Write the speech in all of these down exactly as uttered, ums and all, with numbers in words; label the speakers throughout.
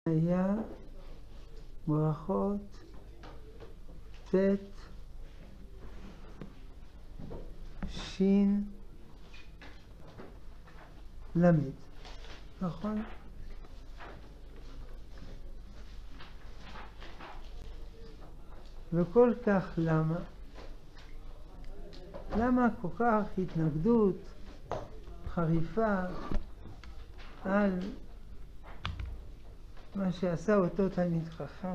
Speaker 1: היה ברכות ת' שין למד, נכון? וכל כך למה? למה כל כך התנגדות חריפה על מה שעשה אותו תלמיד חכם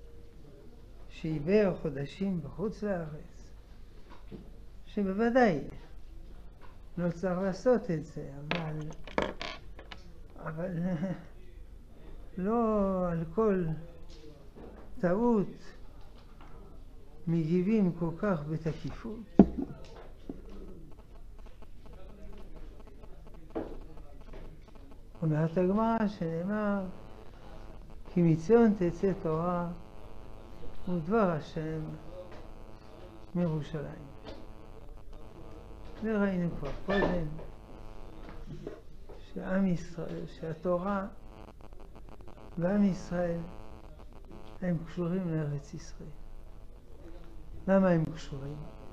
Speaker 1: שעיבר חודשים בחוץ לארץ, שבוודאי לא צריך לעשות את זה, אבל אבל לא על כל טעות מגיבים כל כך בתקיפות. אומרת הגמרא שנאמר כי מציון תצא תורה ודבר השם מירושלים. וראינו כבר קודם שעם ישראל, שהתורה ועם ישראל הם קשורים לארץ ישראל. למה הם קשורים?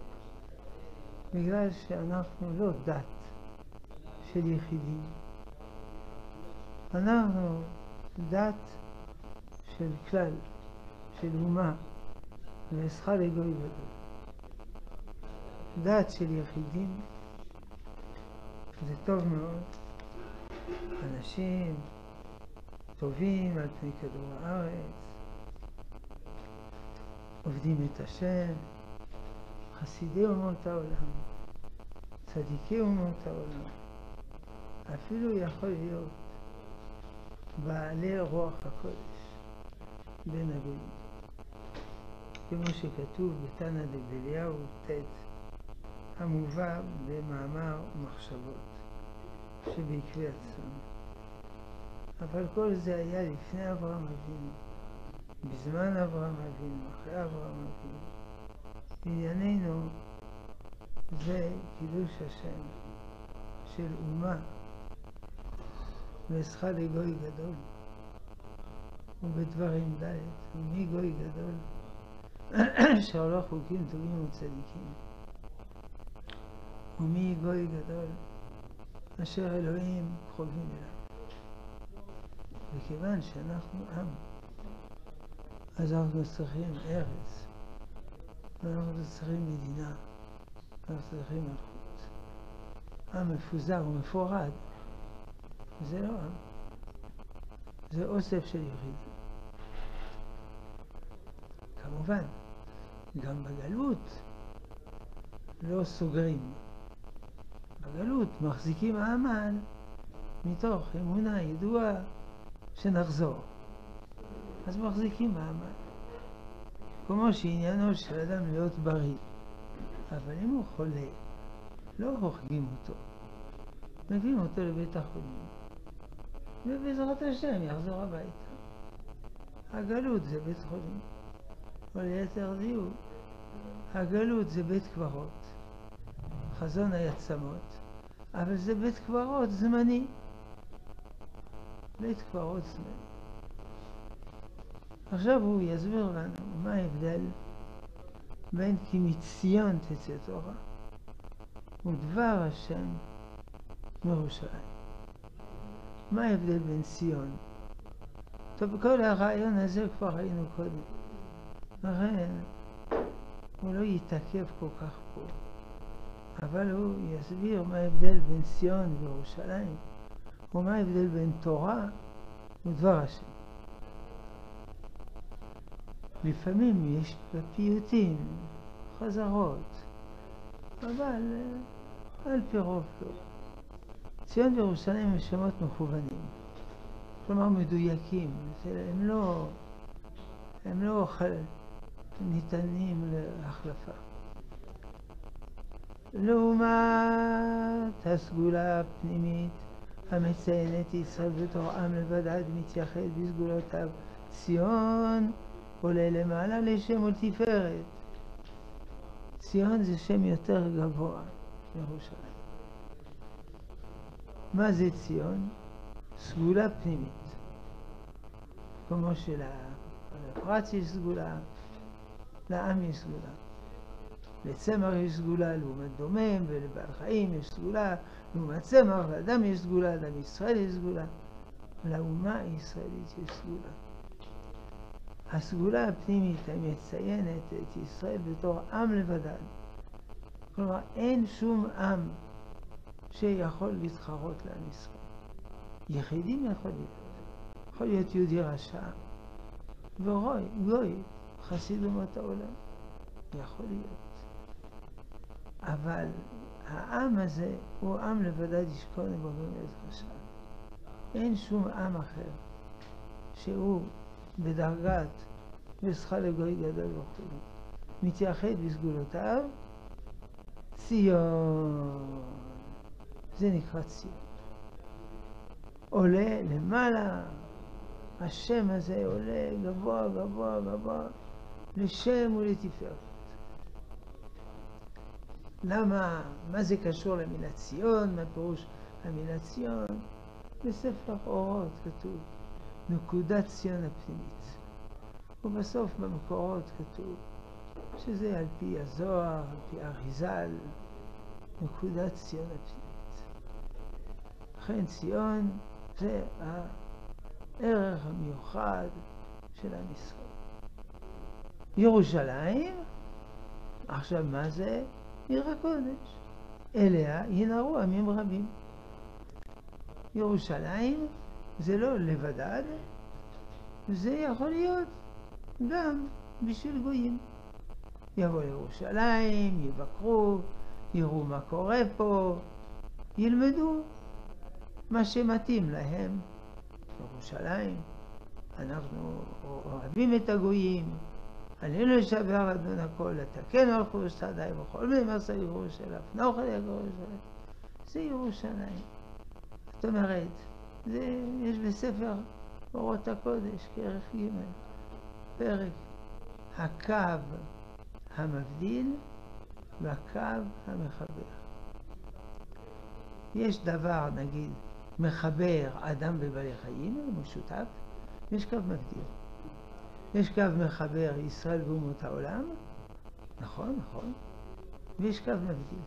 Speaker 1: בגלל שאנחנו לא דת של יחידים, אנחנו דת של כלל, של אומה, ועשך לגוי גדול. דת של יחידים זה טוב מאוד, אנשים טובים על פני כדור הארץ, עובדים את השם, חסידי אומות העולם, צדיקי אומות העולם, אפילו יכול להיות בעלי רוח הקודש בין הגויים, כמו שכתוב בתנא דבליהו ט' המובא במאמר מחשבות שבעקבי עצמם. אבל כל זה היה לפני אברהם אבינו, בזמן אברהם אבינו, אחרי אברהם אבינו. ענייננו זה קידוש השם של אומה ועשך לגוי גדול, ובדברים ד' ומי גוי גדול שהולך חוקים טובים וצדיקים, ומי גוי גדול אשר אלוהים קרובים אליו. וכיוון שאנחנו עם, אז אנחנו צריכים ארץ, ואנחנו צריכים מדינה, ואנחנו צריכים מלכות. עם מפוזר ומפורד, זה לא עם, זה אוסף של יחידים. כמובן, גם בגלות לא סוגרים. בגלות מחזיקים העמל מתוך אמונה ידועה שנחזור. אז מחזיקים העמל. כמו שעניינו של אדם להיות בריא. אבל אם הוא חולה, לא הוחגים אותו. מביאים אותו לבית החולים. ובעזרת השם יחזור הביתה. הגלות זה בית חולים. או ליתר דיוק, הגלות זה בית קברות. חזון העצמות. אבל זה בית קברות זמני. בית קברות זמני. עכשיו הוא יסביר לנו מה ההבדל בין כי מציון תצא תורה ודבר השם מירושלים. מה ההבדל בין ציון? טוב, כל הרעיון הזה כבר ראינו קודם. לכן הוא לא יתעכב כל כך פה. אבל הוא יסביר מה ההבדל בין ציון וירושלים, ומה ההבדל בין תורה ודבר השם. לפעמים יש בפיוטים חזרות, אבל על פי רוב לא. ציון וירושלים הם שמות מכוונים, כלומר מדויקים, הם לא, הם לא ניתנים להחלפה. לעומת הסגולה הפנימית המציינת ישראל בתור עם לבדד מתייחד בסגולותיו, ציון עולה למעלה לשם ולתפארת. ציון זה שם יותר גבוה מירושלים. מה זה ציון? סגולה פנימית. כמו שלפרט יש סגולה, לעם יש סגולה. לצמח יש סגולה לעומת דומם, ולבעל חיים יש סגולה לעומת צמח, לאדם יש סגולה, לאדם ישראל יש סגולה. לאומה הישראלית יש סגולה. הסגולה הפנימית המציינת את ישראל בתור עם לבדד. כלומר, אין שום עם שיכול להתחרות לעם ישראל. יחידים יכול להיות. יכול להיות יהודי רשע, ורוי, גוי, חסיד אומות העולם. יכול להיות. אבל העם הזה הוא עם לבדד ישכון ובומם את רשע. אין שום עם אחר שהוא בדרגת וזכה לגוי גדול וכו' מתייחד בסגולותיו. ציון, זה נקרא ציון. עולה למעלה, השם הזה עולה גבוה גבוה גבוה לשם ולתפארת. למה? מה זה קשור למילה ציון? מה פירוש המילה ציון? בספר אורות כתוב נקודת ציון הפנימית, ובסוף במקורות כתוב שזה על פי הזוהר, על פי אריזל, נקודת ציון הפנימית. לכן ציון זה הערך המיוחד של עם ישראל. ירושלים, עכשיו מה זה? עיר הקודש. אליה ינהרו עמים רבים. ירושלים זה לא לבדד, זה יכול להיות גם בשביל גויים. יבואו לירושלים, יבקרו, יראו מה קורה פה, ילמדו מה שמתאים להם. ירושלים, אנחנו אוהבים את הגויים, עלינו לשבח אדון הכל, לתקן מלכות ושתדי וכל מיני מעשה ירושלים, נוכל ירושלים. זה ירושלים. זאת אומרת, זה יש בספר אורות הקודש, כרך ג' פרק הקו המבדיל והקו המחבר. יש דבר, נגיד, מחבר אדם ובעלי חיים, משותף, יש קו מבדיל. יש קו מחבר ישראל ואומות העולם, נכון, נכון, ויש קו מבדיל.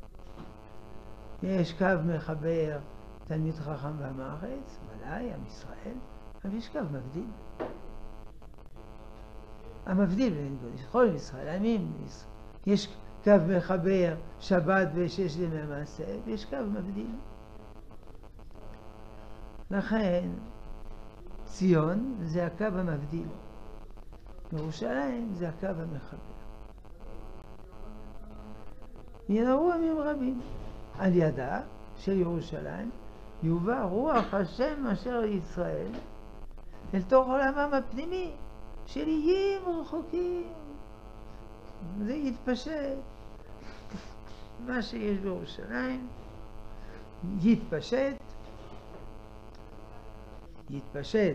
Speaker 1: יש קו מחבר תלמיד חכם ועם הארץ, ודאי, עם ישראל, אבל יש קו מבדיל. המבדיל בין כל ישראל, עמים, יש קו מחבר שבת ושש ימי מעשה, ויש קו מבדיל. לכן ציון זה הקו המבדיל, ירושלים זה הקו המחבר. ינהרו עמים רבים. על ידה של ירושלים יובא רוח השם אשר ישראל אל תוך עולמם הפנימי של איים רחוקים. זה יתפשט. מה שיש בירושלים יתפשט, יתפשט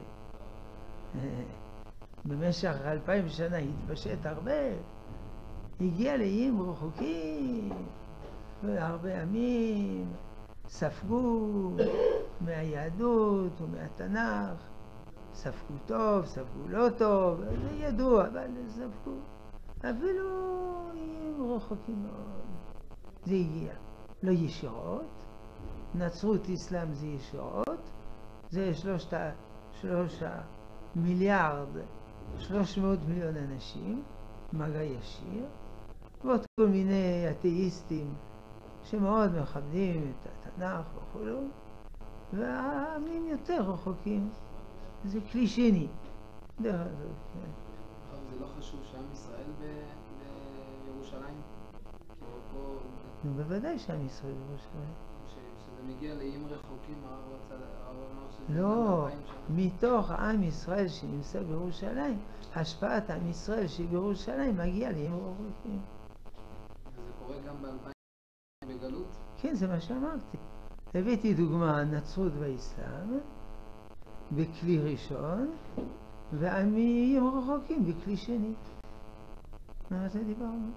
Speaker 1: במשך אלפיים שנה, יתפשט הרבה, הגיע לאיים רחוקים, והרבה עמים ספגו מהיהדות ומהתנ"ך, ספגו טוב, ספגו לא טוב, זה ידוע, אבל ספגו. אפילו איים רחוקים מאוד. זה הגיע. לא ישירות, נצרות אסלאם זה ישירות, זה שלושת ה... שלוש המיליארד, שלוש מאות מיליון אנשים, מגע ישיר, ועוד כל מיני אתאיסטים שמאוד מכבדים את התנ"ך וכולו, והעמים יותר רחוקים. זה כלי שני. דרך הזאת, כן.
Speaker 2: זה לא חשוב שעם ישראל בירושלים?
Speaker 1: נו, בוודאי שעם ישראל בירושלים.
Speaker 2: שזה מגיע לאיים רחוקים, הרב רצה, הרב אמר שזה...
Speaker 1: לא, מתוך עם ישראל שנמצא בירושלים, השפעת עם ישראל שבירושלים מגיע לאיים רחוקים.
Speaker 2: וזה קורה גם באלפיים בגלות?
Speaker 1: כן, זה מה שאמרתי. הבאתי דוגמה, הנצרות והאסלאם, בכלי ראשון, ועמים רחוקים בכלי שני. מה זה דיברנו?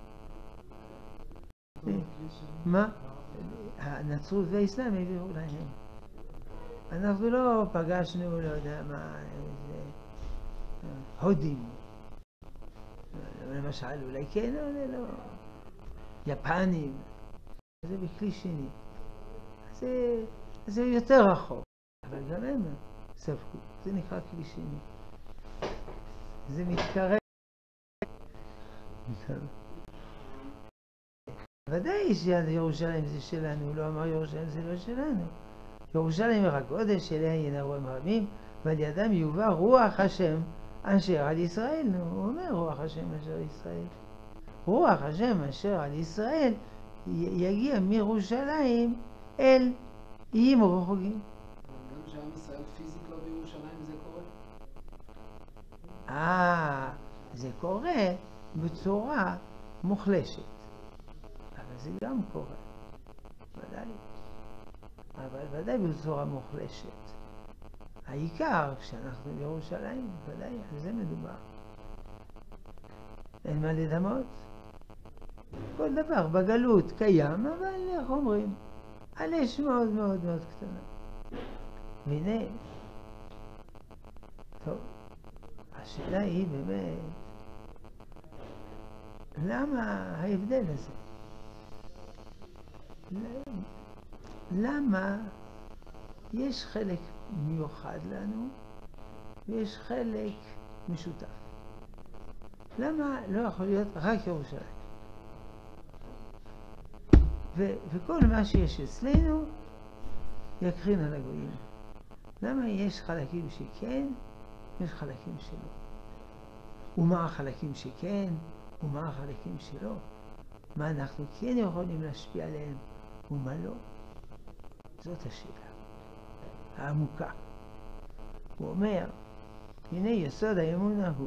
Speaker 1: מה? הנצרות והאסלאם הביאו להם. אנחנו לא פגשנו, לא יודע מה, איזה... הודים, למשל, אולי כן, אולי לא, יפנים, זה בכלי שני. זה, זה יותר רחוק, אבל גם הם ספקו, זה נקרא כלי שני. זה מתקרב. ודאי שירושלים זה שלנו, הוא לא אמר ירושלים זה לא שלנו. ירושלים עיר הקודש, אליה ינהרו הם רבים, ועל ידם יובא רוח השם אשר על ישראל. נו, הוא אומר רוח השם אשר על ישראל. רוח השם אשר על ישראל יגיע מירושלים אל איים רחוקים.
Speaker 2: גם שעם ישראל פיזית לא בירושלים זה קורה?
Speaker 1: אה, זה קורה בצורה מוחלשת. אבל זה גם קורה. ודאי. אבל ודאי בצורה מוחלשת. העיקר כשאנחנו בירושלים, ודאי, על זה מדובר. אין מה לדמות. כל דבר בגלות קיים, אבל איך אומרים? על אש מאוד מאוד מאוד קטנה. והנה, טוב, השאלה היא באמת, למה ההבדל הזה? למה יש חלק מיוחד לנו ויש חלק משותף? למה לא יכול להיות רק ירושלים? ו- וכל מה שיש אצלנו יקרין על הגויים. למה יש חלקים שכן, יש חלקים שלא? ומה החלקים שכן, ומה החלקים שלא? מה אנחנו כן יכולים להשפיע עליהם, ומה לא? זאת השאלה העמוקה. הוא אומר, הנה יסוד האמונה הוא.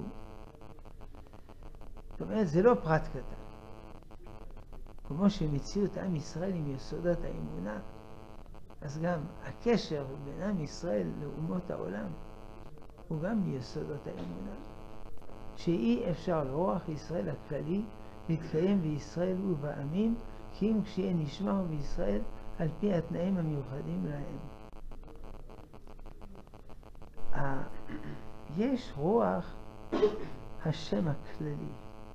Speaker 1: זאת אומרת, זה לא פרט קטן. כמו שמציאות עם ישראל עם יסודות האמונה, אז גם הקשר בין עם ישראל לאומות העולם הוא גם מיסודות האמונה. שאי אפשר לרוח ישראל הכללי להתקיים בישראל ובעמים, כי אם כשיהיה נשמר בישראל על פי התנאים המיוחדים להם. יש רוח השם הכללי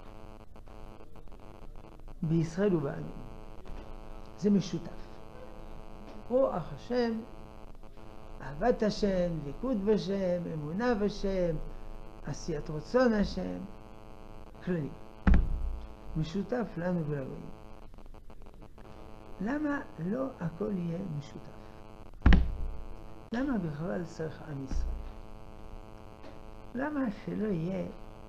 Speaker 1: בישראל ובעמים. זה משותף. רוח השם, אהבת השם, דבקות בשם, אמונה בשם, עשיית רצון השם, כללי. משותף לנו ולגויים. למה לא הכל יהיה משותף? למה בכלל צריך עם ישראל? למה שלא יהיה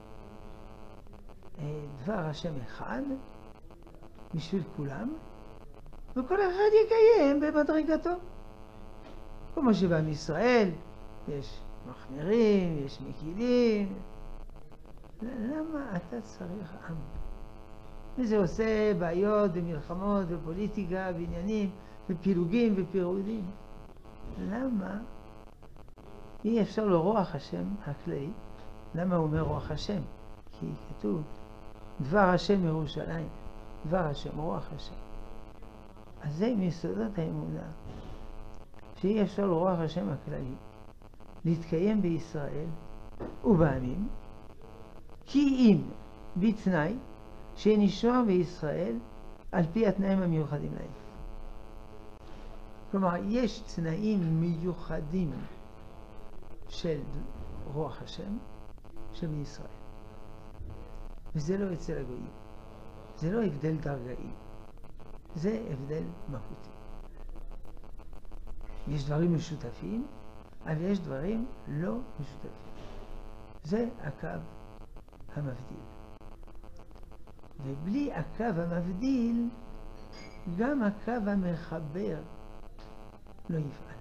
Speaker 1: דבר השם אחד בשביל כולם, וכל אחד יקיים במדרגתו? כמו שבעם ישראל יש מחמירים, יש מקילים. למה אתה צריך עם? וזה עושה בעיות ומלחמות ופוליטיקה ועניינים ופילוגים ופירודים. למה אי אפשר לרוח השם הכללי? למה הוא אומר רוח השם? כי כתוב דבר השם ירושלים, דבר השם רוח השם. אז זה מיסודות האמונה, שאי אפשר לרוח השם הכללי להתקיים בישראל ובעמים, כי אם בתנאי שנשמר בישראל על פי התנאים המיוחדים להם. כלומר, יש תנאים מיוחדים של רוח השם שבישראל. וזה לא אצל הגויים. זה לא הבדל דרגאי. זה הבדל מהותי. יש דברים משותפים, אבל יש דברים לא משותפים. זה הקו המבדיל. ובלי הקו המבדיל, גם הקו המחבר לא יפעל.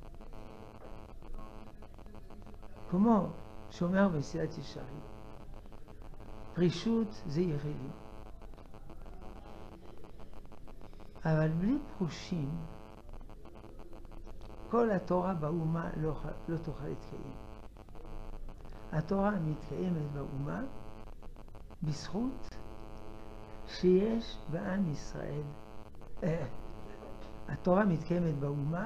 Speaker 1: כמו שאומר במסילת ישרים, פרישות זה יריבים. אבל בלי פרושים, כל התורה באומה לא, לא תוכל להתקיים. התורה מתקיימת באומה בזכות שיש בעם ישראל. אה, התורה מתקיימת באומה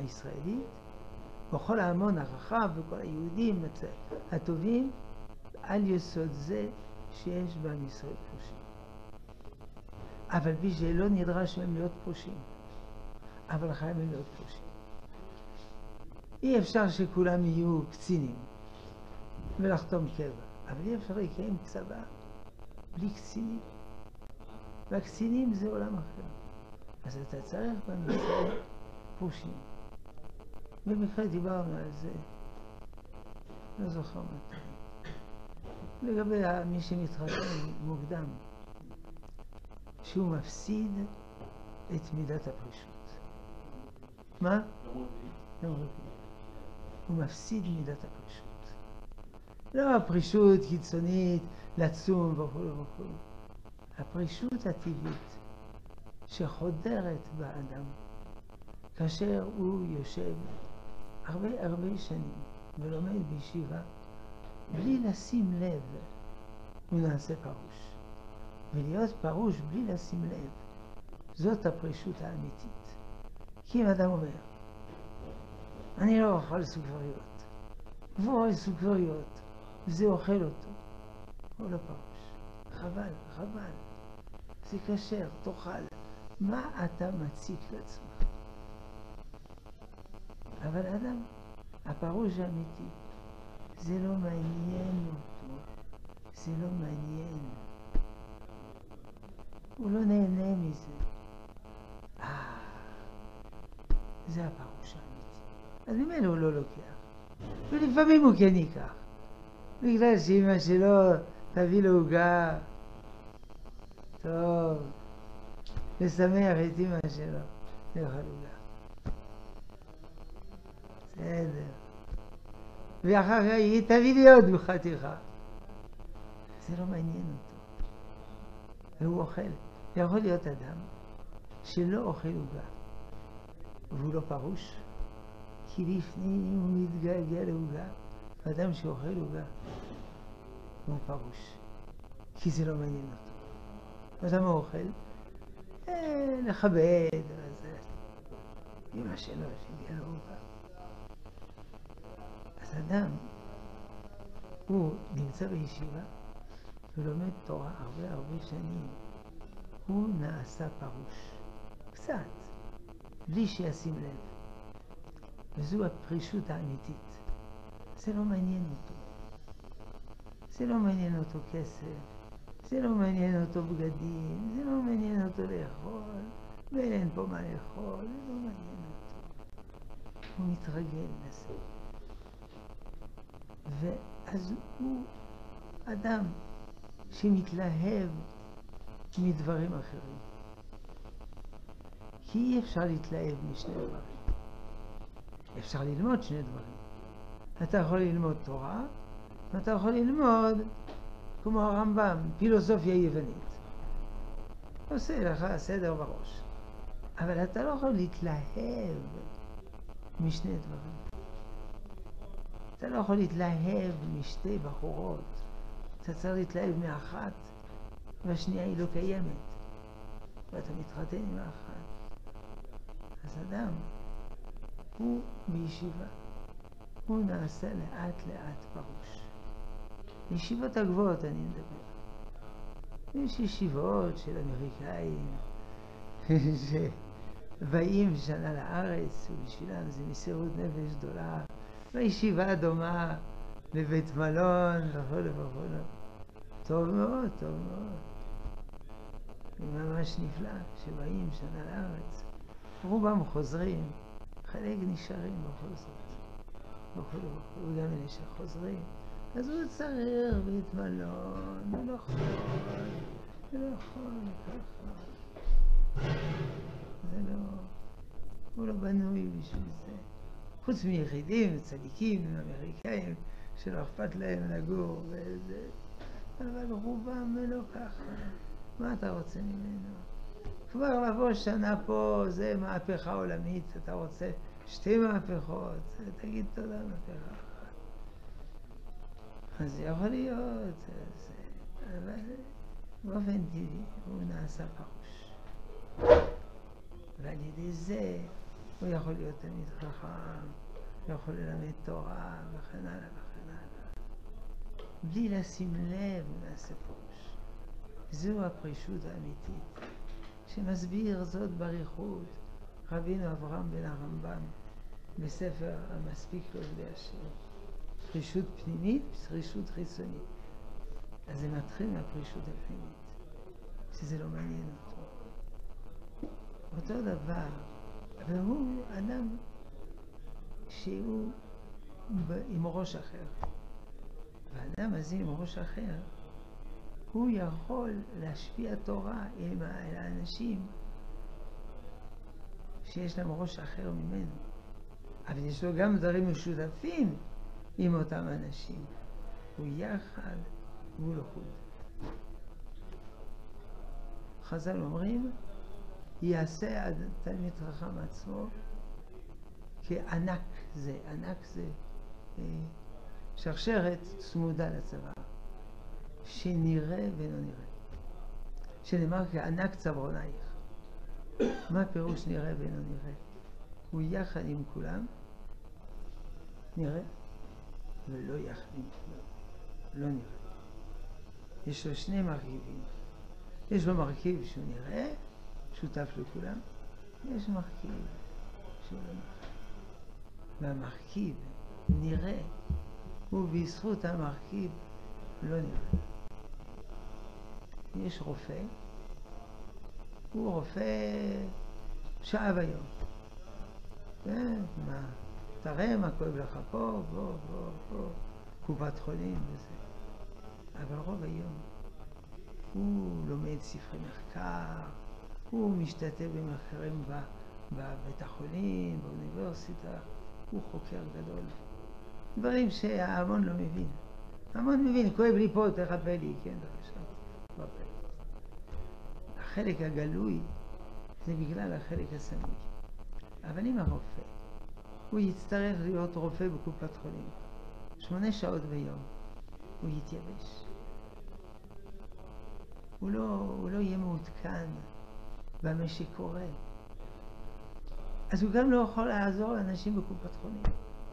Speaker 1: הישראלית, בכל ההמון הרחב וכל היהודים הטובים, על יסוד זה שיש בעם ישראל פרושים. אבל פי שלא נדרש מהם להיות פרושים, אבל חייבים להיות פרושים. אי אפשר שכולם יהיו קצינים ולחתום קבע, אבל אי אפשר לקיים צבא בלי קצינים. והקצינים זה עולם אחר. אז אתה צריך בעם ישראל פרושים. במקרה דיברנו על זה, לא זוכר מתי. לגבי מי שמתחתן מוקדם, שהוא מפסיד את מידת הפרישות. מה? לא רביעי. הוא מפסיד מידת הפרישות. לא הפרישות קיצונית, לצום וכו' וכו'. הפרישות הטבעית שחודרת באדם כאשר הוא יושב הרבה הרבה שנים ולומד בישיבה בלי לשים לב, הוא נעשה פרוש. ולהיות פרוש בלי לשים לב, זאת הפרישות האמיתית. כי אם אדם אומר, אני לא אוכל סוכריות, והוא אוכל סוכריות, וזה אוכל אותו, הוא לא פרוש. חבל, חבל. זה כשר, תאכל. מה אתה מציק לעצמך? אבל אדם, הפרוש האמיתי, זה לא מעניין אותו, זה לא מעניין. הוא לא נהנה מזה. אה, זה הפרוש האמיתי. אז ממנו הוא לא לוקח. ולפעמים הוא כן ייקח. בגלל שאמא שלו תביא לו עוגה. טוב, לשמח את אמא שלו, לאכול עוגה. בסדר. ואחר כך היא תביא לי עוד חתיכה. זה לא מעניין אותו. והוא אוכל. יכול להיות אדם שלא אוכל עוגה, והוא לא פרוש, כי לפני הוא מתגעגע לעוגה. אדם שאוכל עוגה הוא פרוש, כי זה לא מעניין אותו. אדם אוכל, אה, לכבד, וזה. אמא שלו שהגיעה לעוגה. אז אדם, הוא נמצא בישיבה, ולומד תורה הרבה הרבה שנים. הוא נעשה פרוש. קצת. בלי שישים לב. וזו הפרישות האמיתית. זה לא מעניין אותו. זה לא מעניין אותו כסף. זה לא מעניין אותו בגדים. זה לא מעניין אותו לאכול. ואין פה מה לאכול. זה לא מעניין אותו. הוא מתרגל לזה. ואז הוא אדם שמתלהב מדברים אחרים. כי אי אפשר להתלהב משני דברים. אפשר ללמוד שני דברים. אתה יכול ללמוד תורה, ואתה יכול ללמוד, כמו הרמב"ם, פילוסופיה יוונית. עושה לך סדר בראש. אבל אתה לא יכול להתלהב משני דברים. אתה לא יכול להתלהב משתי בחורות. אתה צריך להתלהב מאחת, והשנייה היא לא קיימת. ואתה מתחתן עם האחת. אז אדם, הוא בישיבה. הוא נעשה לאט לאט פרוש. ישיבות הגבוהות אני מדבר. יש ישיבות של אמריקאים שבאים שנה לארץ, ובשבילם זה מסירות נפש גדולה. בישיבה דומה לבית מלון וכו' וכו'. טוב מאוד, טוב מאוד. ממש נפלא שבאים שנה לארץ. רובם חוזרים, חלק נשארים בכל זאת. וכו' וכו', וגם אלה שחוזרים. אז הוא צריך בית מלון, ולאכול, ולאכול, ככה. זה לא, הוא לא בנוי בשביל זה. חוץ מיחידים, צדיקים, אמריקאים, שלא אכפת להם לגור וזה. אבל רובם לא ככה. מה אתה רוצה ממנו? כבר לבוא שנה פה, זה מהפכה עולמית, אתה רוצה שתי מהפכות, תגיד תודה מהפכה אחת. אז זה יכול להיות, זה, אבל באופן טבעי הוא נעשה פרוש. ועל ידי זה הוא יכול להיות תלמיד חכם, הוא יכול ללמד תורה וכן הלאה וכן הלאה. בלי לשים לב נעשה פירוש. זו הפרישות האמיתית, שמסביר זאת באריכות רבינו אברהם בן הרמב"ם בספר המספיק לו להשם. פרישות פנימית, פרישות חיצונית. אז זה מתחיל מהפרישות הפנימית, שזה לא מעניין אותו. אותו דבר, והוא אדם שהוא עם ראש אחר. והאדם הזה עם ראש אחר, הוא יכול להשפיע תורה עם האנשים שיש להם ראש אחר ממנו. אבל יש לו גם דברים משותפים עם אותם אנשים. הוא יחד והוא לחוד. חז"ל אומרים, יעשה התלמיד חכם עצמו כענק זה. ענק זה אה, שרשרת צמודה לצוואר, שנראה ולא נראה. שנאמר כענק צווארנייך. מה פירוש נראה ולא נראה? הוא יחד עם כולם, נראה, ולא יחד עם כולם, לא נראה. יש לו שני מרכיבים. יש לו מרכיב שהוא נראה, שותף לכולם, יש מרכיב שהוא לא נראה. והמרכיב נראה, ובזכות המרכיב לא נראה. יש רופא, הוא רופא שעה ביום. כן, מה, תראה מה כואב לך פה, בוא, בוא, בוא, קופת חולים וזה. אבל רוב היום הוא לומד ספרי מחקר, הוא משתתף במחקרים בבית החולים, באוניברסיטה, הוא חוקר גדול. דברים שההמון לא מבין. ההמון מבין, כואב לי פה, תחפה לי, כן, בבקשה, בפה. החלק הגלוי זה בגלל החלק הסמוי. אבל אם הרופא, הוא יצטרך להיות רופא בקופת חולים, שמונה שעות ביום, הוא יתייבש. הוא לא, הוא לא יהיה מעודכן במה שקורה. אז הוא גם לא יכול לעזור לאנשים בקופת חולים.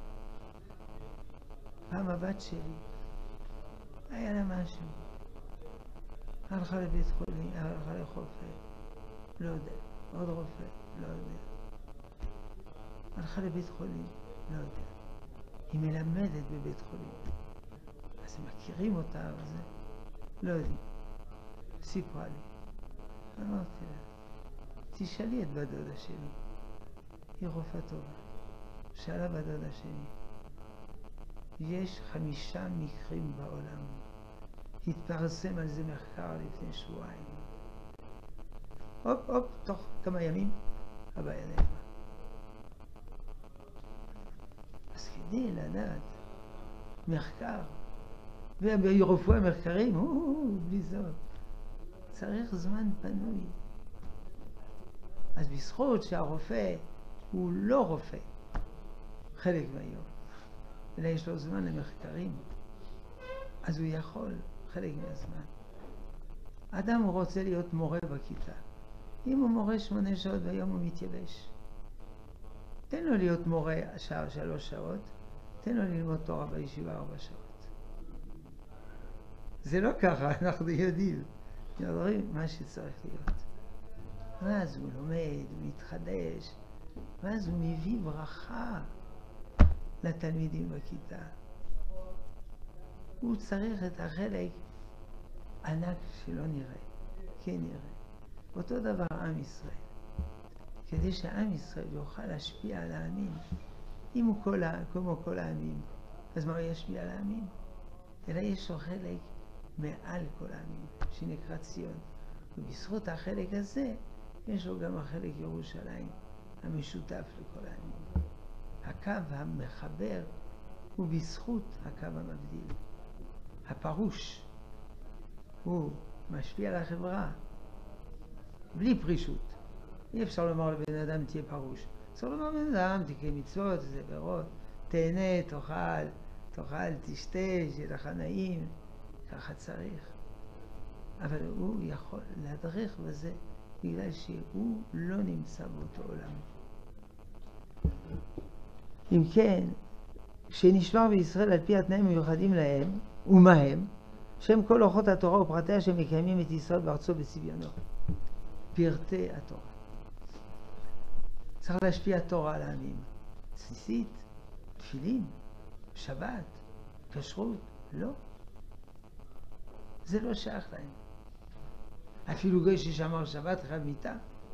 Speaker 1: פעם הבת שלי, היה לה משהו. הלכה לבית חולים, הלכה לחופא, לא יודע. עוד רופא, לא יודע. הלכה לבית חולים, לא יודע. היא מלמדת בבית חולים. אז הם מכירים אותה, אבל זה לא יודעים. סיפרה לי. אמרתי לה, תשאלי את בת דודה שלי. היא רופאה טובה. שאלה בת דודה שלי. יש חמישה מקרים בעולם. התפרסם על זה מחקר לפני שבועיים. הופ, הופ, תוך כמה ימים, הבעיה נעלמה. אז כדי לדעת מחקר, וברפואה מחקרים, הוא, בלי זאת, צריך זמן פנוי. אז בזכות שהרופא הוא לא רופא, חלק מהיום, אלא יש לו זמן למחקרים, אז הוא יכול חלק מהזמן. אדם רוצה להיות מורה בכיתה. אם הוא מורה שמונה שעות ביום הוא מתייבש. תן לו להיות מורה שעה, שלוש שעות, תן לו ללמוד תורה בישיבה ארבע שעות. זה לא ככה, אנחנו יודעים. יודעים מה שצריך להיות. ואז הוא לומד, הוא מתחדש, ואז הוא מביא ברכה לתלמידים בכיתה. הוא צריך את החלק ענק שלא נראה, כן נראה. אותו דבר עם ישראל. כדי שעם ישראל יוכל להשפיע על העמים, אם הוא כל, כמו כל העמים, אז מה הוא ישפיע על העמים? אלא יש לו חלק מעל כל העמים, שנקרא ציון. ובזכות החלק הזה, יש לו גם החלק ירושלים, המשותף לכל העמים. הקו המחבר הוא בזכות הקו המבדיל. הפרוש הוא משפיע על החברה בלי פרישות. אי אפשר לומר לבן אדם תהיה פרוש. צריך לומר לבן אדם תקיים מצוות, זה ברות, תהנה, תאכל, תאכל, תשתה, שיהיה לך נעים, ככה צריך. אבל הוא יכול להדריך בזה בגלל שהוא לא נמצא באותו עולם. אם כן, כשנשמר בישראל על פי התנאים מיוחדים להם, ומה הם? שהם כל אורחות התורה ופרטיה שמקיימים את ישראל בארצו בצביונו. פרטי התורה. צריך להשפיע התורה על העמים. ציצית, תפילין, שבת, כשרות, לא. זה לא שייך להם. אפילו גוי ששמר שבת חייב מיתה.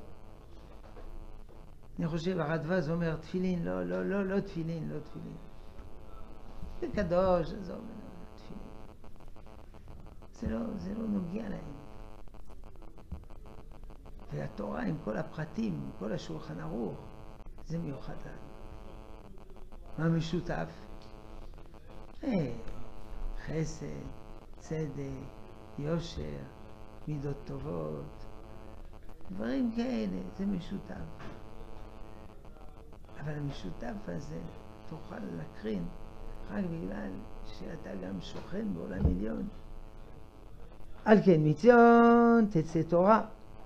Speaker 1: אני חושב, הרדב"ז אומר, תפילין, לא, לא, לא, לא תפילין, לא תפילין. זה קדוש, זה אומר, לא, תפילין. זה לא, זה לא נוגע להם. והתורה עם כל הפרטים, עם כל השולחן ערוך, זה מיוחד לנו. מה משותף? אה, חסד, צדק, יושר, מידות טובות, דברים כאלה, זה משותף. אבל המשותף הזה תוכל להקרין רק בגלל שאתה גם שוכן בעולם עליון. על כן מציון תצא תורה.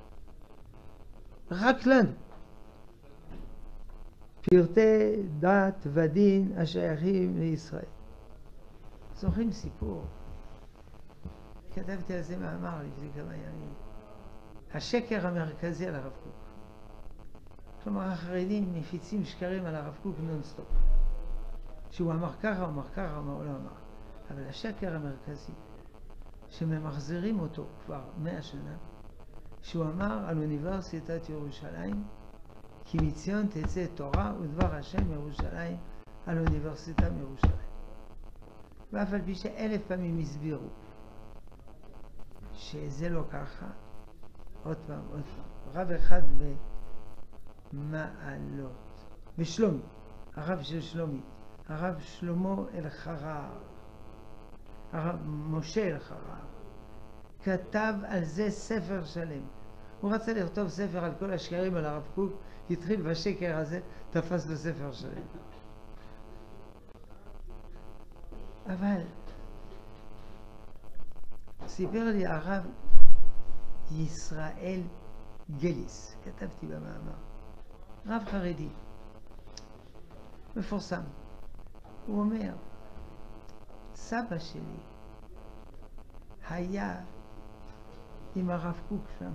Speaker 1: רק לנו. פרטי דת ודין השייכים לישראל. זוכרים סיפור? כתבתי על זה מאמר לפני כמה ימים. השקר המרכזי על הרב קוק. כלומר, החרדים מפיצים שקרים על הרב קוק נונסטופ. שהוא אמר ככה, הוא אמר ככה, הוא אמר, לא אמר. אבל השקר המרכזי, שממחזרים אותו כבר מאה שנה, שהוא אמר על אוניברסיטת ירושלים, כי מציון תצא תורה ודבר השם ירושלים על אוניברסיטה מירושלים. ואף על פי שאלף פעמים הסבירו שזה לא ככה, עוד פעם, עוד פעם. רב אחד במעלות, בשלומי, הרב של שלומי, הרב שלמה אלחרר, הרב משה אלחרר, כתב על זה ספר שלם. הוא רצה לכתוב ספר על כל השקרים על הרב קוק, התחיל בשקר הזה, תפס לו ספר שלם. אבל סיפר לי הרב ישראל גליס, כתבתי במאמר, רב חרדי, מפורסם. הוא אומר, סבא שלי היה עם הרב קוק שם.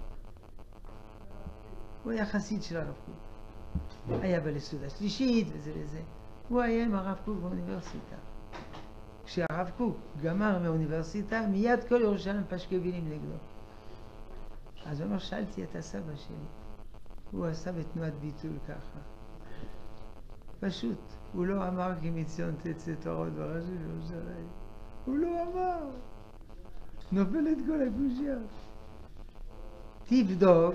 Speaker 1: הוא היה חסיד של הרב קוק. היה בלסודה שלישית וזה וזה. הוא היה עם הרב קוק באוניברסיטה. כשהרב קוק גמר מהאוניברסיטה, מיד כל ירושלים פשקווילים נגדו. אז הוא אומר, שאלתי את הסבא שלי. הוא עשה בתנועת ביטול ככה. פשוט, הוא לא אמר כי מציון תצא תורה ודבר השם ירושלים. הוא לא אמר. נופל את כל הקושיות. תבדוק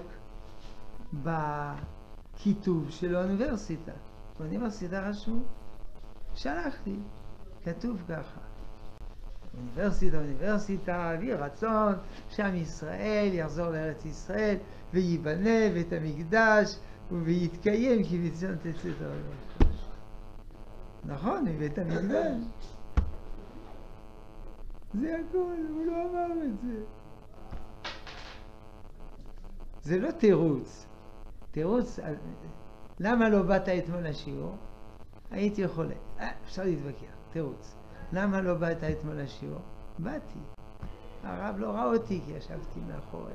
Speaker 1: בכיתוב של האוניברסיטה. באוניברסיטה רשמו. שלחתי. כתוב ככה. אוניברסיטה, אוניברסיטה, ויהי רצון שעם ישראל יחזור לארץ ישראל וייבנה בית המקדש ויתקיים כי מציון תצא תורה. נכון, מבית המקדש. זה הכל, הוא לא אמר את זה. זה לא תירוץ. תירוץ, למה לא באת אתמול לשיעור? הייתי חולה. אה, אפשר להתווכח, תירוץ. למה לא באת אתמול לשיעור? באתי. הרב לא ראה אותי כי ישבתי מאחורי.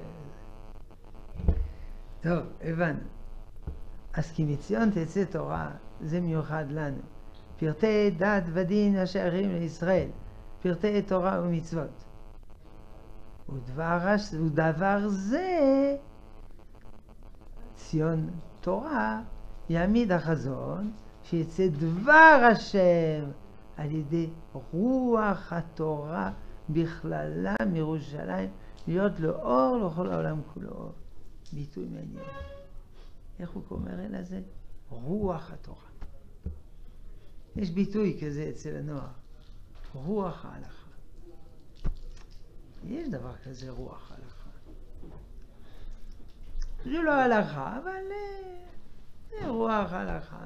Speaker 1: טוב, הבנו. אז כי מציון תצא תורה, זה מיוחד לנו. פרטי דת ודין השייכים לישראל. פרטי תורה ומצוות. ודבר, ודבר זה, ציון תורה, יעמיד החזון, שיצא דבר השם על ידי רוח התורה בכללה מירושלים, להיות לאור לכל העולם כולו. ביטוי מעניין. איך הוא אומר אל הזה? רוח התורה. יש ביטוי כזה אצל הנוער. רוח ההלכה. יש דבר כזה רוח ההלכה. זה לא הלכה, אבל זה רוח ההלכה.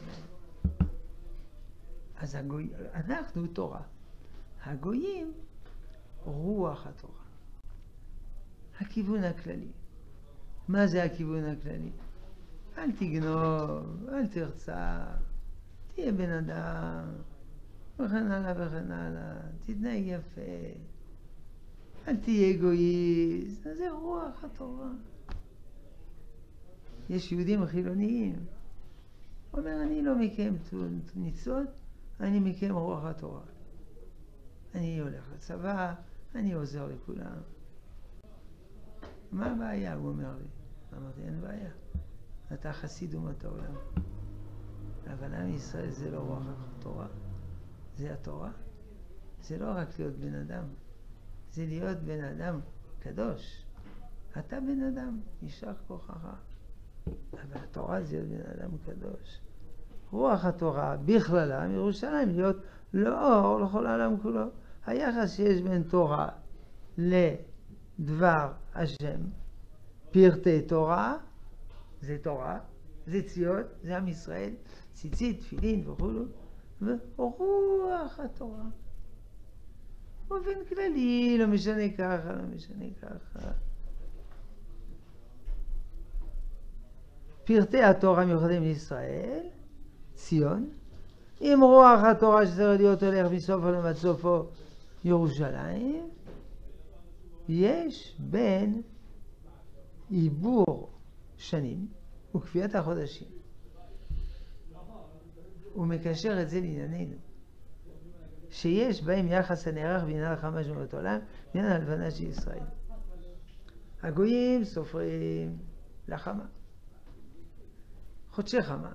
Speaker 1: אז הגוי... אנחנו תורה. הגויים, רוח התורה. הכיוון הכללי. מה זה הכיוון הכללי? אל תגנוב, אל תרצח, תהיה בן אדם, וכן הלאה וכן הלאה. תתנהג יפה. אל תהיה אגואיסט. זה רוח התורה. יש יהודים חילוניים. הוא אומר, אני לא מקיים מצוות, אני מקיים רוח התורה. אני הולך לצבא, אני עוזר לכולם. מה הבעיה? הוא אומר לי. אמרתי, אין בעיה. אתה חסיד אומות העולם. אבל עם ישראל זה לא רוח התורה, זה התורה. זה לא רק להיות בן אדם, זה להיות בן אדם קדוש. אתה בן אדם, יישר כוחך. אבל התורה זה להיות בן אדם קדוש. רוח התורה בכללה מירושלים להיות לאור לכל העולם כולו. היחס שיש בין תורה לדבר השם, פרטי תורה, זה תורה, זה ציון, זה עם ישראל, ציצית, תפילין וכולו, ורוח התורה. באופן כללי, לא משנה ככה, לא משנה ככה. פרטי התורה מיוחדים לישראל, ציון, עם רוח התורה שצריך להיות הולך מסופו למד סופו ירושלים, יש בין עיבור שנים וקביעת החודשים. הוא מקשר את זה לענייננו, שיש בהם יחס הנערך בעניין החמש מאות עולם, בעניין הלבנה של ישראל. הגויים סופרים לחמה, חודשי חמה,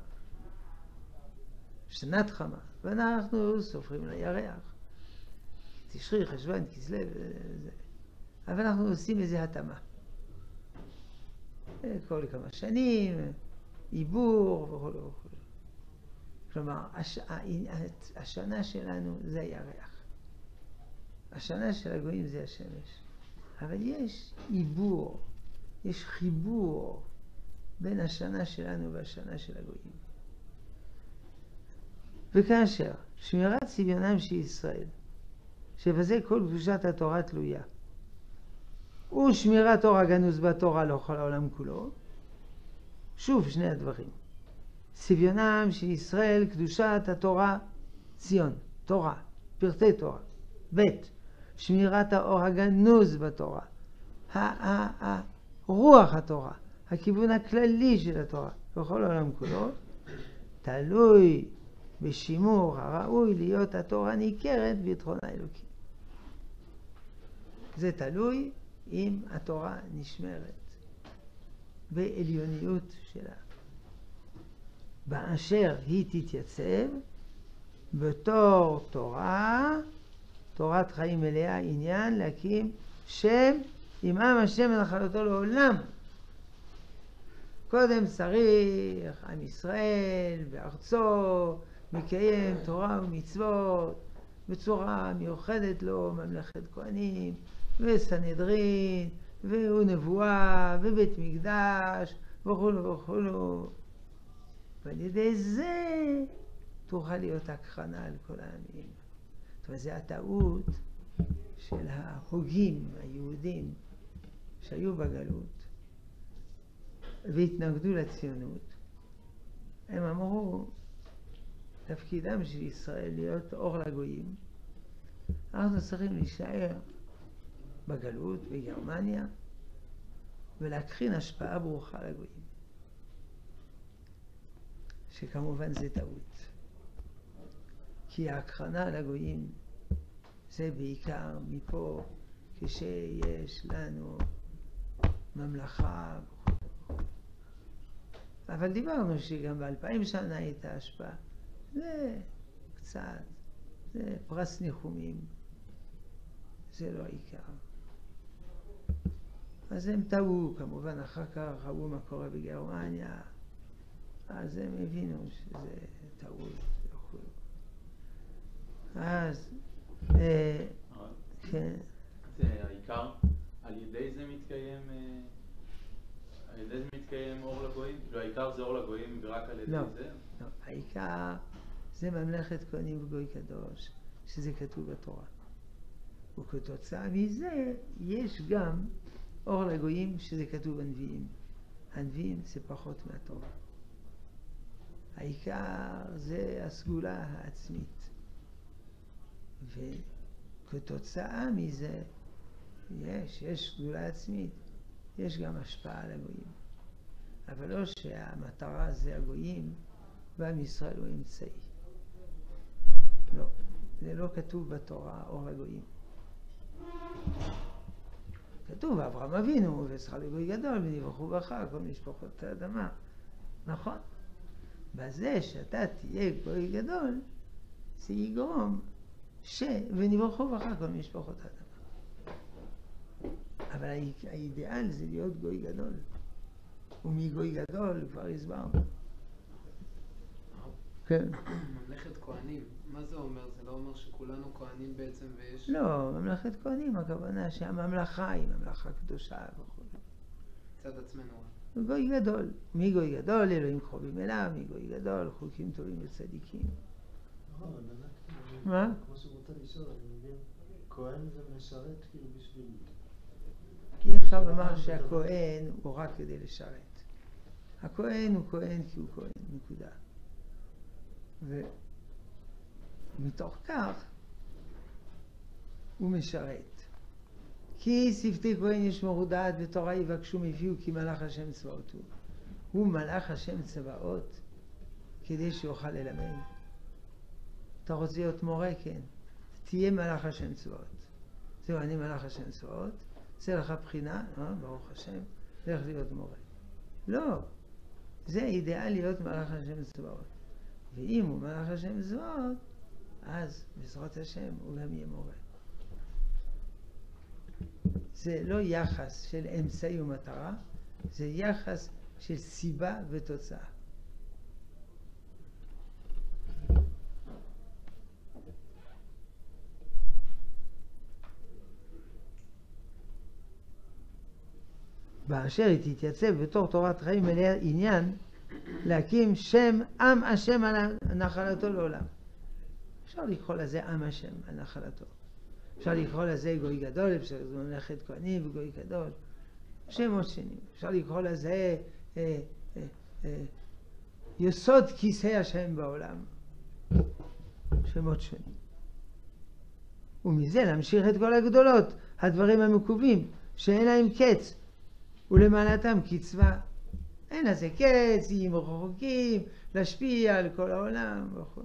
Speaker 1: שנת חמה, ואנחנו סופרים לירח, תשרי, חשוון, כסלו, וזה. אבל אנחנו עושים איזה התאמה. כל כמה שנים, עיבור וכו' וכו'. כלומר, הש... השנה שלנו זה הירח. השנה של הגויים זה השמש. אבל יש עיבור, יש חיבור בין השנה שלנו והשנה של הגויים. וכאשר שמירת צביונם של ישראל, שבזה כל קדושת התורה תלויה, ושמירת אור הגנוז בתורה לכל העולם כולו, שוב שני הדברים. צביונם של ישראל, קדושת התורה, ציון, תורה, פרטי תורה. ב' שמירת האור הגנוז בתורה, רוח התורה, הכיוון הכללי של התורה בכל העולם כולו, תלוי בשימור הראוי להיות התורה ניכרת ביטחון האלוקי. זה תלוי אם התורה נשמרת בעליוניות שלה. באשר היא תתייצב בתור תורה, תורת חיים מלאה, עניין להקים שם עמם השם ונחלתו לעולם. קודם צריך עם ישראל בארצו מקיים תורה ומצוות בצורה מיוחדת לו, ממלכת כהנים וסנהדרין ונבואה ובית מקדש וכולו וכולו. ועל ידי זה תוכל להיות הקרנה על כל העמים. זאת אומרת, זה הטעות של ההוגים היהודים שהיו בגלות והתנגדו לציונות. הם אמרו, תפקידם של ישראל להיות אור לגויים. אנחנו צריכים להישאר בגלות בגרמניה ולהקרין השפעה ברוכה לגויים. שכמובן זה טעות. כי ההקרנה לגויים זה בעיקר מפה כשיש לנו ממלכה. אבל דיברנו שגם באלפיים שנה הייתה השפעה. זה קצת, זה פרס ניחומים. זה לא העיקר. אז הם טעו, כמובן אחר כך ראו מה קורה בגרמניה. אז הם הבינו שזה טעות. אז, כן.
Speaker 3: זה העיקר, על ידי זה מתקיים, על ידי זה מתקיים אור לגויים? העיקר זה אור לגויים ורק על ידי זה?
Speaker 1: לא, העיקר זה ממלכת כהנים וגוי קדוש, שזה כתוב בתורה. וכתוצאה מזה יש גם אור לגויים שזה כתוב בנביאים. הנביאים זה פחות מהתורה. העיקר זה הסגולה העצמית. וכתוצאה מזה יש, יש גדולה עצמית, יש גם השפעה על הגויים. אבל לא שהמטרה זה הגויים ועם ישראל הוא אמצעי. לא, זה לא כתוב בתורה אור לגויים. כתוב אברהם אבינו וצריך לגוי גדול ונברכו בך כל משפחות האדמה. נכון? בזה שאתה תהיה גוי גדול זה יגרום ש... ונברכו בך כל משפחות האדמה. אבל האידאל זה להיות גוי גדול. ומגוי גדול כבר הסברנו. כן.
Speaker 2: ממלכת כהנים, מה זה אומר? זה לא אומר שכולנו כהנים בעצם ויש...
Speaker 1: לא, ממלכת כהנים, הכוונה שהממלכה היא ממלכה קדושה וכו'.
Speaker 2: צד עצמנו.
Speaker 1: גוי גדול. מגוי גדול, אלוהים קרובים אליו, מגוי גדול, חוקים טובים וצדיקים. מה?
Speaker 4: כמו שרוצה לשאול, אני מבין, כהן זה משרת כאילו בשביל...
Speaker 1: כי אפשר לומר שהכהן הוא רק כדי לשרת. הכהן הוא כהן כי הוא כהן, נקודה. ומתוך כך הוא משרת. כי שפתי כהן ישמרו דעת ותורה יבקשו מפיהו כי מלאך השם צבאות הוא. הוא מלאך השם צבאות כדי שיוכל ללמד. אתה רוצה להיות מורה? כן. תהיה מלאך השם צבאות. זהו, אני מלאך השם צבאות. זה לך בחינה, אה, ברוך השם, לך להיות מורה. לא. זה אידאל להיות מלאך השם צבאות. ואם הוא מלאך השם צבאות, אז בעזרת השם הוא גם יהיה מורה. זה לא יחס של אמצעי ומטרה, זה יחס של סיבה ותוצאה. באשר היא תתייצב בתור תורת חיים מלאה עניין להקים שם עם השם על נחלתו לעולם. אפשר לקרוא לזה עם השם על נחלתו. אפשר לקרוא לזה גוי גדול, אפשר לקרוא לזה ממלכת כהנים וגוי גדול. שמות שנים. אפשר לקרוא לזה אה, אה, אה, יסוד כיסא השם בעולם. שמות שונים. ומזה להמשיך את כל הגדולות, הדברים המקובים, שאין להם קץ, ולמעלתם קצבה. אין לזה קץ, יהיו רחוקים, להשפיע על כל העולם וכו'.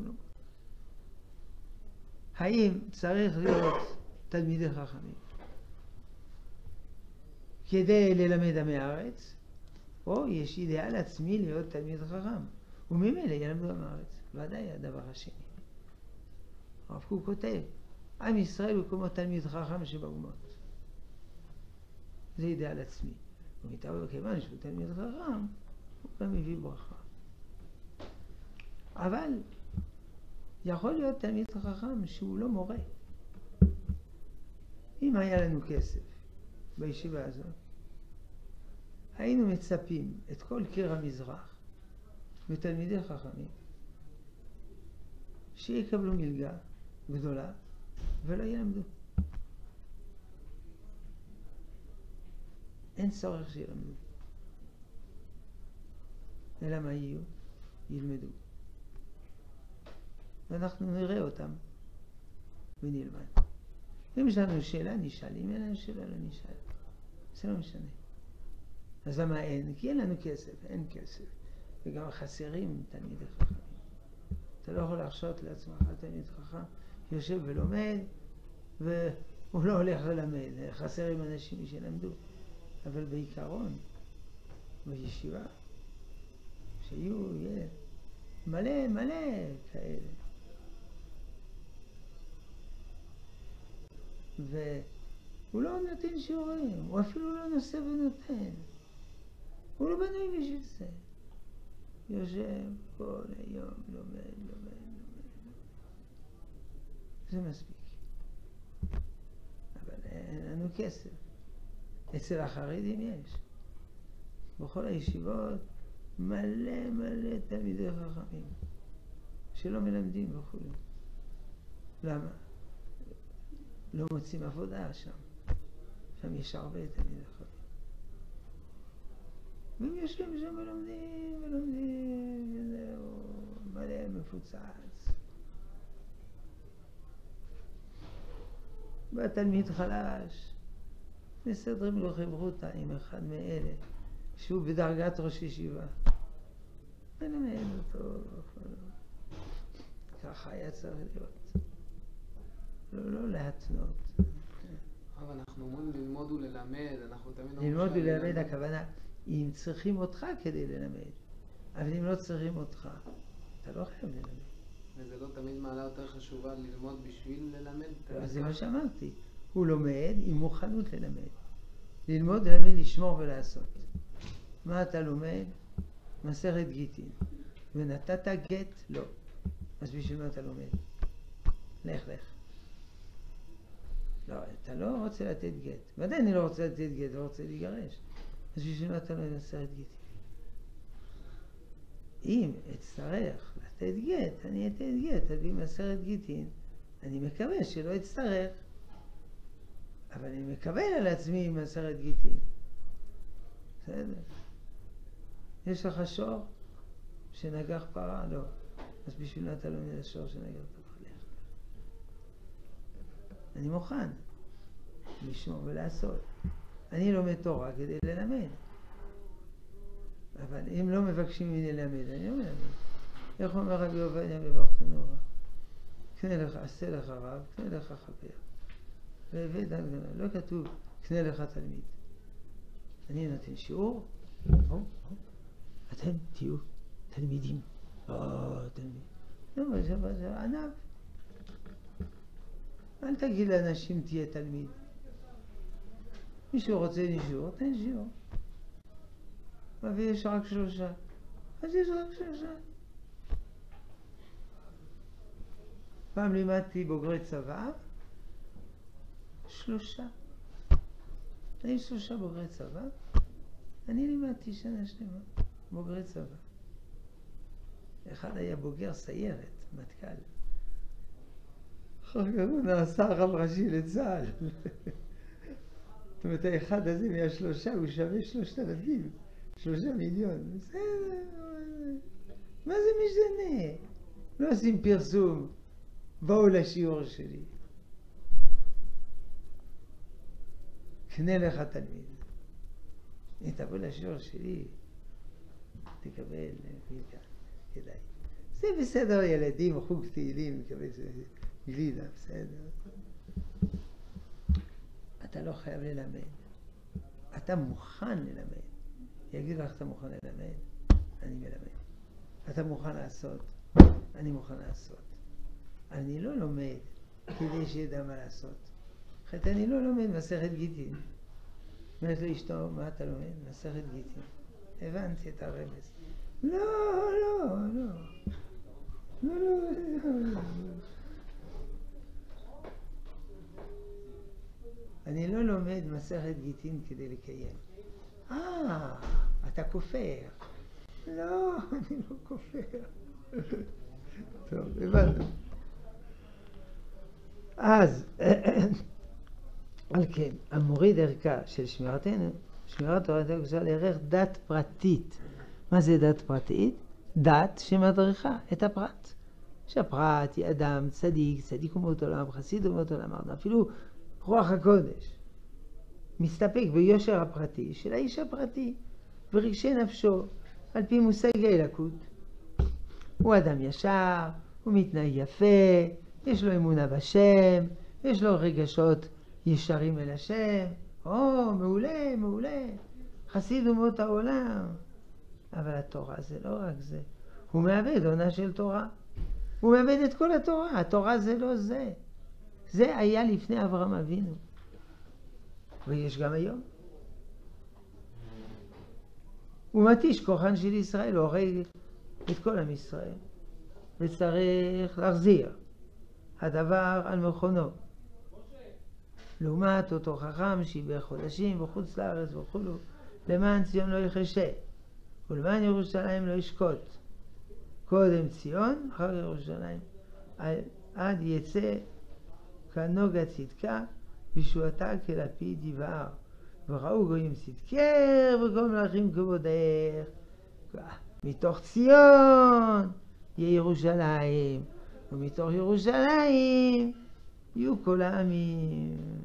Speaker 1: האם צריך להיות תלמידי חכמים כדי ללמד עמי הארץ, או יש אידאל עצמי להיות תלמיד חכם, וממילא ילמדו עם הארץ? ודאי הדבר השני. הרב קוק כותב, עם ישראל הוא כמו תלמיד חכם שבאומות. זה אידאל עצמי. ומתאר כיוון שהוא תלמיד חכם, הוא גם מביא ברכה. אבל יכול להיות תלמיד חכם שהוא לא מורה. אם היה לנו כסף בישיבה הזאת, היינו מצפים את כל קיר המזרח ותלמידי חכמים שיקבלו מלגה גדולה ולא ילמדו. אין צורך שילמדו. אלא מה יהיו? ילמדו. ואנחנו נראה אותם ונלמד. אם יש לנו שאלה נשאל, אם אין לנו שאלה לא נשאל. זה לא משנה. אז למה אין? כי אין לנו כסף, אין כסף. וגם חסרים תלמידי חכמים. אתה לא יכול להרשות לעצמך תלמיד חכם, יושב ולומד, והוא לא הולך ללמד. חסרים אנשים שלמדו. אבל בעיקרון, בישיבה, שיהיו, יהיה מלא מלא כאלה. והוא לא נותן שיעורים, הוא אפילו לא נושא ונותן. הוא לא בנוי בשביל זה. יושב כל היום, לומד, לומד, לומד. זה מספיק. אבל אין לנו כסף. אצל החרדים יש. בכל הישיבות מלא מלא תלמידי חכמים שלא מלמדים וכו'. למה? לא מוצאים עבודה שם. שם יש הרבה תלמידי חכמים. והם יושבים שם ולומדים ולומדים וזהו, מלא מפוצץ. בא תלמיד חלש, מסדרים לו חברותה עם אחד מאלה, שהוא בדרגת ראש ישיבה. מלמד אותו, ככה היה צריך להיות. לא, לא להתנות.
Speaker 2: אבל אנחנו אומרים ללמוד וללמד, אנחנו תמיד אומרים...
Speaker 1: ללמוד וללמד, הכוונה, אם צריכים אותך כדי ללמד, אבל אם לא צריכים אותך, אתה לא חייב ללמד.
Speaker 2: וזה לא תמיד מעלה יותר חשובה ללמוד בשביל ללמד?
Speaker 1: זה מה שאמרתי. הוא לומד עם מוכנות ללמד. ללמוד, ללמד, לשמור ולעשות. מה אתה לומד? מסכת גיטין. ונתת גט? לא. אז בשביל מה אתה לומד? לך, לך. לא, אתה לא רוצה לתת גט. ודאי אני לא רוצה לתת גט, לא רוצה להיגרש. אז בשביל מה אתה לומד מסכת גיטין? אם אצטרך לתת גט, אני אתת גט, אבל במסכת גיטין, אני מקווה שלא אצטרך. אבל אני מקבל על עצמי מסכת גיטין. בסדר. יש לך שור שנגח פרה? לא. אז בשביל מה אתה לומד השור שנגח פרה? אני מוכן לשמור ולעשות. אני לומד תורה כדי ללמד. אבל אם לא מבקשים ממני ללמד, אני לא מלמד. איך אומר רבי עובדיה בברטנורה? קנה לך, עשה לך רב, קנה לך חבר. ועבד על גנב. לא כתוב, קנה לך תלמיד. אני נותן שיעור, אתם תהיו תלמידים. או, תלמיד. לא, זה ענב. אל תגיד לאנשים תהיה תלמיד. מישהו רוצה שיעור, תן שיעור. ויש רק שלושה. אז יש רק שלושה. פעם לימדתי בוגרי צבא, שלושה. היו שלושה בוגרי צבא, אני לימדתי שנה שלמה, בוגרי צבא. אחד היה בוגר סיירת, מטכ"ל. אחר כך הוא נעשה רב ראשי לצה"ל. זאת אומרת, האחד הזה מהשלושה הוא שווה שלושת אלפים, שלושה מיליון. בסדר, מה זה משנה? לא עושים פרסום, באו לשיעור שלי. קנה לך תלמיד. אם תבוא לשיעור שלי, תקבל מלגה, כדאי. זה בסדר, ילדים, חוג תהילים, מקבל גלידה, בסדר. אתה לא חייב ללמד. אתה מוכן ללמד. יגיד לך, אתה מוכן ללמד? אני מלמד. אתה מוכן לעשות? אני מוכן לעשות. אני לא לומד כדי שידע מה לעשות. אחרת אני לא לומד מסכת גיטין. אומרת לו אשתו, מה אתה לומד? מסכת גיטין. הבנתי את הרמז. לא, לא, לא. לא, לא, לא. אני לא לומד מסכת גיטין כדי לקיים. אה, אתה כופר. לא, אני לא כופר. טוב, הבנו. אז, על כן, המוריד ערכה של שמירתנו, שמירת תורתנו הקדושה לערך דת פרטית. מה זה דת פרטית? דת שמדריכה את הפרט. שהפרט היא אדם צדיק, צדיק אומות עולם, חסיד אומות עולם, אפילו רוח הקודש. מסתפק ביושר הפרטי של האיש הפרטי, ורגשי נפשו, על פי מושג האלוקות. הוא אדם ישר, הוא מתנהג יפה, יש לו אמונה בשם, יש לו רגשות ישרים אל השם. או, מעולה, מעולה, חסיד אומות העולם. אבל התורה זה לא רק זה. הוא מאבד עונה של תורה. הוא מאבד את כל התורה. התורה זה לא זה. זה היה לפני אברהם אבינו. ויש גם היום. הוא מתיש כוחן של ישראל, הוא הורג את כל עם ישראל. וצריך להחזיר הדבר על מכונו. לעומת אותו חכם שיבר חודשים בחוץ לארץ וכולו, למען ציון לא יחשה, ולמען ירושלים לא ישקוט. קודם ציון, אחר ירושלים, עד יצא כנוגה צדקה, וישועתה כלפיד יבער. וראו גויים צדקך וכל מלכים כבודך. מתוך ציון יהיה ירושלים, ומתוך ירושלים יהיו כל העמים.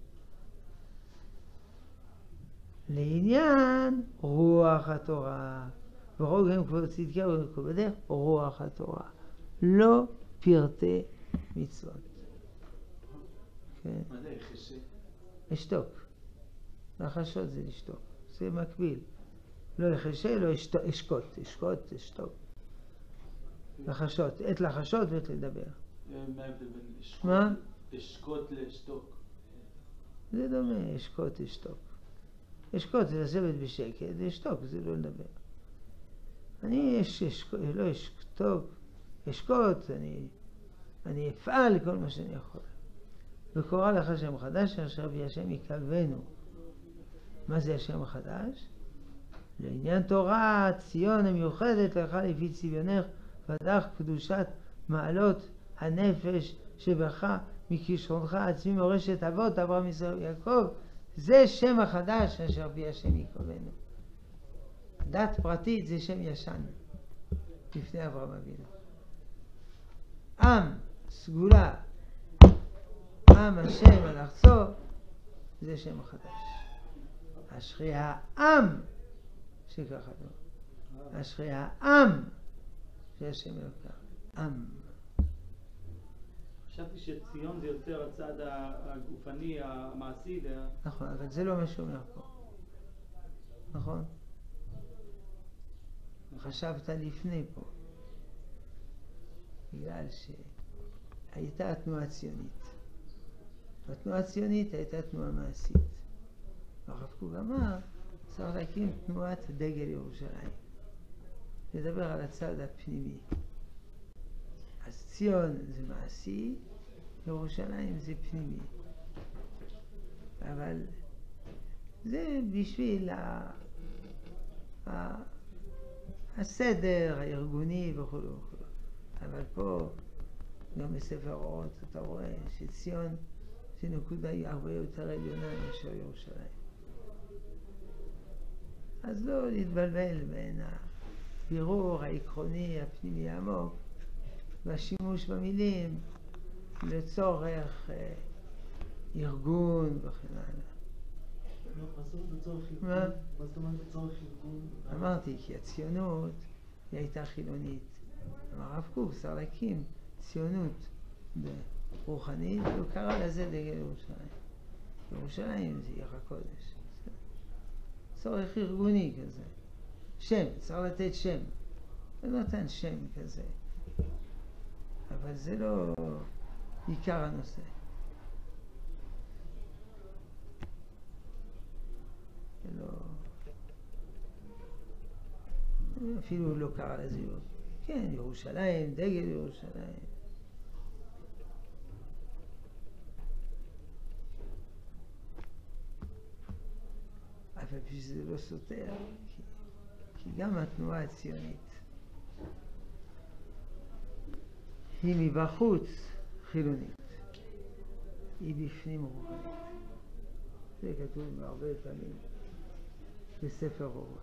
Speaker 1: לעניין רוח התורה, ורוגם כבוד צדקה וכבודך רוח התורה, לא פרטי מצוות. כן.
Speaker 3: מה זה יחשה?
Speaker 1: לשתוק. לחשות זה לשתוק. זה מקביל. לא יחשה, לא אשקוט. אשקוט, אשתוק. לחשות. עת לחשות ועת לדבר.
Speaker 3: מה ההבדל בין אשקוט?
Speaker 1: מה?
Speaker 3: אשקוט לשתוק.
Speaker 1: זה דומה, אשקוט, אשתוק. אשקוט זה לשבת בשקט, אשתוק זה לא לדבר. אני אש, אשקוט, לא אשתוק, אשקוט, אני, אני אפעל כל מה שאני יכול. וקורא לך שם חדש, אשר בי השם יקבנו. מה זה השם החדש? לעניין תורה, ציון המיוחדת לך לפי צביונך, ודך קדושת מעלות הנפש שבך מכישרונך עצמי מורשת אבות אברהם ישראל ויעקב. זה שם החדש אשר בי השם יקבנו. דת פרטית זה שם ישן לפני אברהם אבינו. עם, סגולה, עם השם על ארצו, זה שם החדש. אשרי העם שככה לא. אשרי העם שהשם אלוקה. עם.
Speaker 5: חשבתי שציון זה יותר הצד הגופני, המעשי.
Speaker 1: נכון, אבל זה לא מה שאומר פה. נכון? חשבת לפני פה. בגלל שהייתה התנועה הציונית. והתנועה הציונית הייתה תנועה מעשית. והרב קוק אמר, צריך להקים תנועת דגל ירושלים. לדבר על הצד הפנימי. אז ציון זה מעשי, ירושלים זה פנימי. אבל זה בשביל ה... ה... הסדר הארגוני וכו' וכו'. אבל פה, גם בספר אורות, אתה רואה שציון זה נקודה הרבה יותר עליונה מאשר ירושלים. אז לא להתבלבל בין הבירור העקרוני, הפנימי העמוק, והשימוש במילים לצורך אה, ארגון וכן הלאה.
Speaker 4: מה זאת אומרת לצורך ארגון?
Speaker 1: מה?
Speaker 4: מה זאת אומרת לצורך ארגון?
Speaker 1: אמרתי, כי הציונות היא הייתה חילונית. אמר הרב קוק, צריך להקים ציונות רוחנית, והוא קרא לזה דגל ירושלים. ירושלים זה עיר הקודש. צורך ארגוני כזה. שם, צריך לתת שם. הוא נותן שם כזה. אבל זה לא עיקר הנושא. זה לא... אפילו לא קרא לזה. כן, ירושלים, דגל ירושלים. אבל בשביל זה לא סותר, כי, כי גם התנועה הציונית היא מבחוץ חילונית, היא בפנים רוחנית. זה כתוב בהרבה פעמים בספר אורות.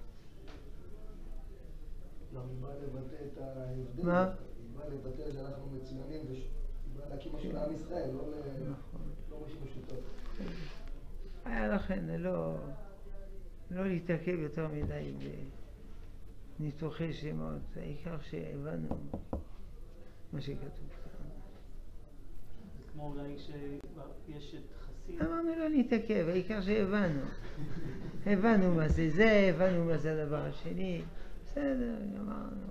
Speaker 6: לא, היא באה לבטא את ההבדל.
Speaker 1: מה?
Speaker 6: היא באה לבטא שאנחנו מצוינים והיא באה להקים משהו לעם ישראל, לא משהו משותף.
Speaker 1: היה לכן לא... לא להתעכב יותר מדי בניתוחי שמות, העיקר שהבנו מה שכתוב כאן.
Speaker 5: כמו אולי שיש את חסיד.
Speaker 1: אמרנו לא להתעכב, העיקר שהבנו. הבנו מה זה זה, הבנו מה זה הדבר השני. בסדר, אמרנו.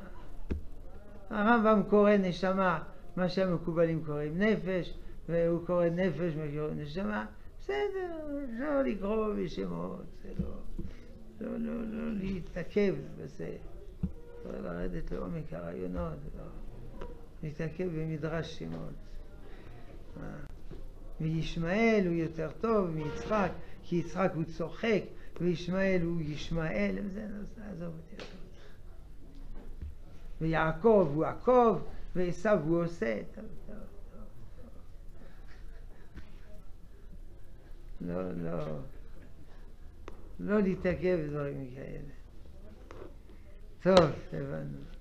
Speaker 1: הרמב"ם קורא נשמה, מה שהמקובלים קוראים נפש, והוא קורא נפש, מה שקורא נשמה. בסדר, אפשר לקרוא בשמות, זה לא, לא, לא, לא להתעכב בזה, לא לרדת לעומק הרעיונות, לא להתעכב במדרש שמות. וישמעאל הוא יותר טוב מיצחק, כי יצחק הוא צוחק, וישמעאל הוא ישמעאל, וזה נושא, עזוב אותי. ויעקב הוא עקב, ועשיו הוא עושה, טוב, טוב. לא, לא, לא להתעכב בדברים כאלה. טוב, הבנו.